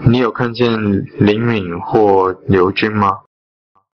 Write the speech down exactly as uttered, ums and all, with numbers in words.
你有看见林敏或刘军吗？